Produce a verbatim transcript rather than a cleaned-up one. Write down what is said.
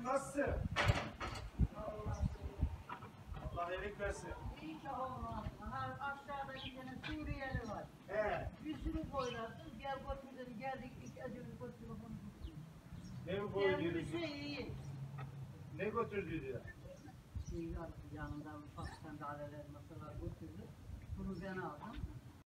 nasılsın? Allah iyilik versin. İnşallah. Ha, aşağıda bir tane Suriyeli var. He. Bir sürü boylattım. Gel götürdüm. Geldik ilk acımı götürdüm. Ne mi Yani koydunuz? bir şey iyi. Ne götürdüydü? Şey var yanında ufak sandalyeler masalar götürdü. Bunu ben aldım.